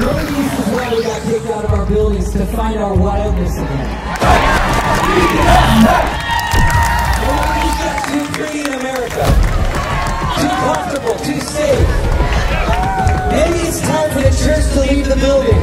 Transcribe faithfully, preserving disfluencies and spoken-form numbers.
Maybe this is why we got kicked out of our buildings, to find our wildness again. We're just too free in America. Too comfortable, too safe. Maybe it's time for the church to leave the building.